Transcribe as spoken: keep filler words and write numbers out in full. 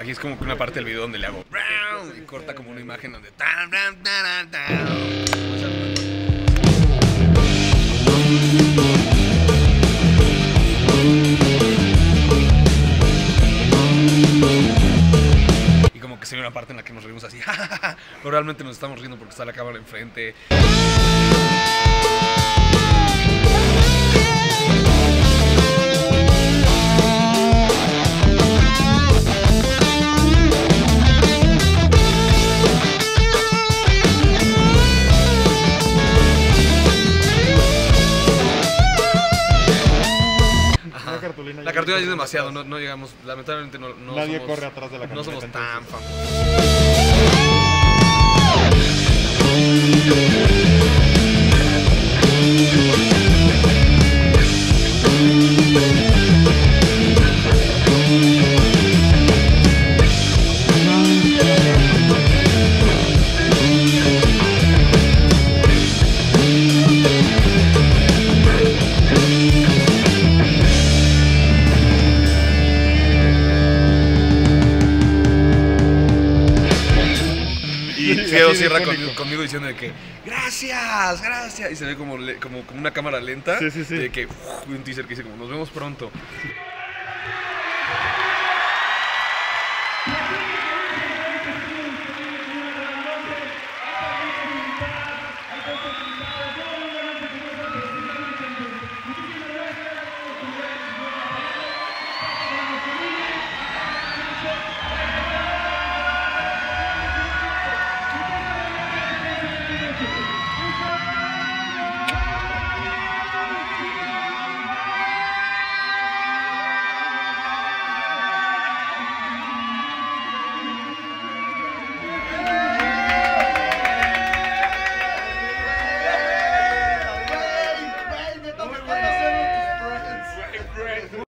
aquí es como que una parte del video donde le hago y corta como una imagen donde tan, tan, tan, tan. Y como que se ve una parte en la que nos reímos así, pero realmente nos estamos riendo porque está la cámara enfrente. La cartulina es demasiado, no, no llegamos, lamentablemente no, no Nadie somos, corre atrás de la no somos camioneta, tan famosos. Y Fiedo cierra con, conmigo diciendo de que gracias, gracias. Y se ve como, como, como una cámara lenta. Sí, sí, sí. De que uf, un teaser que dice como nos vemos pronto.